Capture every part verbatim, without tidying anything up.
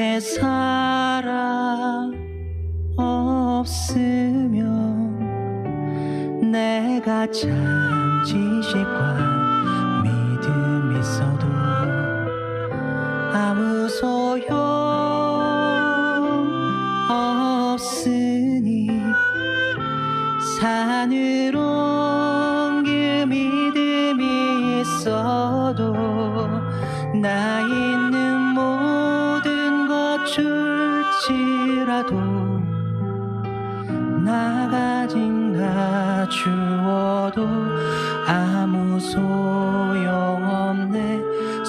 맘에 사랑 없으면 내가 참 지식과 믿음 있어도 아무 소용 없으니 산으로 옮길 믿음이 있어도 나 있는 모든 것 줄지라도 나 가진 다 주어도 아무 소용없네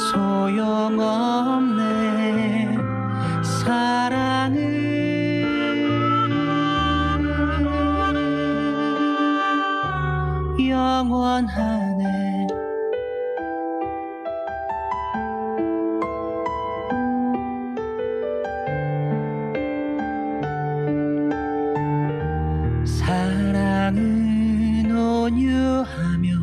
소용없네 사랑은 영원하네 사랑은 온유하며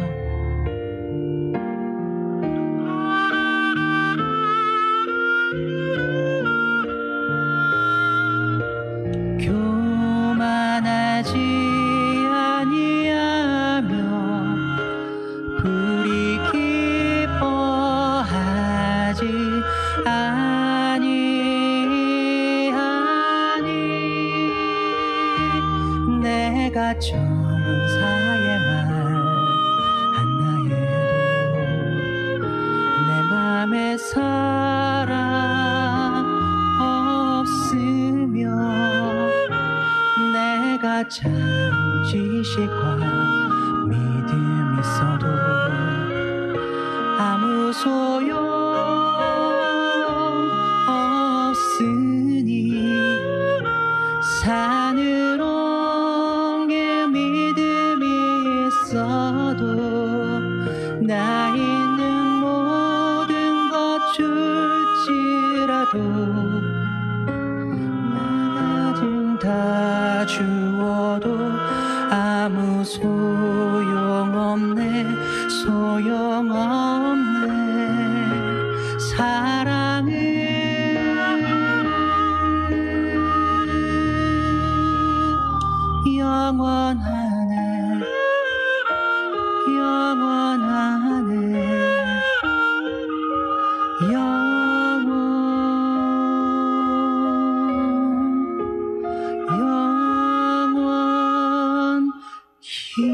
교만하지 아니하며 불이 기뻐하지 아니하니 내가 천사의 말 하나 해도 내 맘에 사랑 없으며 내가 참 지식과 믿음 있어도 아무 소용 없으니 산으로 옮길 믿음이 있어도 나 있는 모든 것 줄지라도 나 가진 다 주어도 아무 소용없네 소용없네 사랑은 영원하네 영원하네 영원 영원히